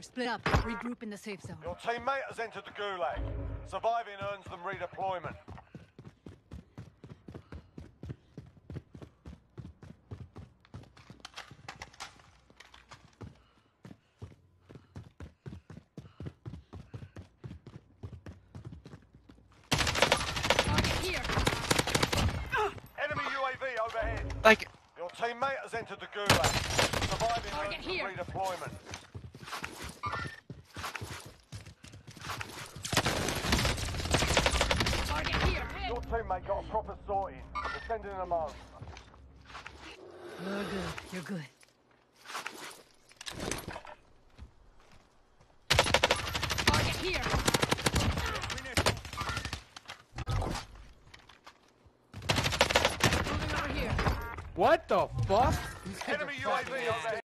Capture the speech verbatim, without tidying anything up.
split up. Regroup in the safe zone. Your teammate has entered the gulag. Surviving earns them redeployment. Here. Enemy U A V overhead. Like, Your teammate has entered the gulag. Surviving Target earns here. them redeployment. Target here. Your teammate got a proper sorting. We're sending them home. You're good. You're good. Target here. Moving over here. what the fuck? Enemy U A V overhead.